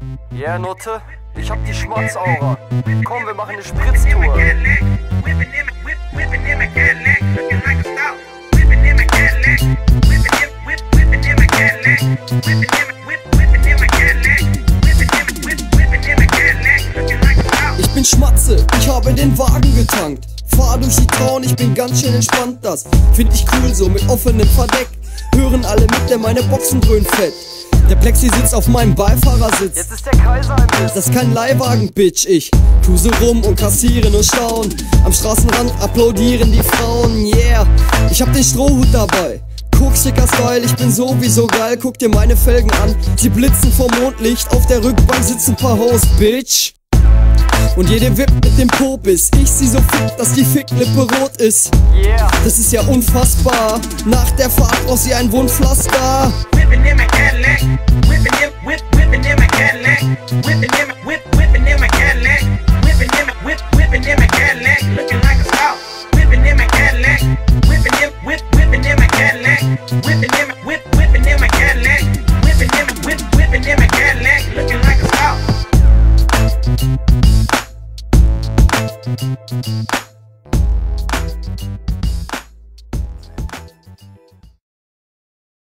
Yeah, Nutte, ich hab die Schmatzaura. Komm, wir machen eine Spritztour. Ich bin Schmatze, ich habe den Wagen getankt. Fahr durch die Town, ich bin ganz schön entspannt, das find ich cool so mit offenem Verdeck. Hören alle mit, denn meine Boxen dröhnen fett. Der Plexi sitzt auf meinem Beifahrersitz. Jetzt ist der Kaiser im Biss. Das ist kein Leihwagen, Bitch, ich cruise rum und kassiere nur Staunen. Am Straßenrand applaudieren die Frauen, yeah. Ich hab den Strohhut dabei, Kokschicker Style, ich bin sowieso geil. Guck dir meine Felgen an, sie blitzen vom Mondlicht. Auf der Rückbank sitzen paar Hoes, Bitch. Und jede wippt mit dem Popis. Ich sie so fick, dass die Ficklippe rot ist. Yeah. Das ist ja unfassbar. Nach der Fahrt braucht sie ein Wundpflaster. Whipping in my Cadillac, whipping in my Cadillac, whipping in my Cadillac, whipping in my Cadillac, looking like a star. Whipping in my Cadillac, whipping in my Cadillac, whipping in my Cadillac, whipping in my Cadillac, looking like a star.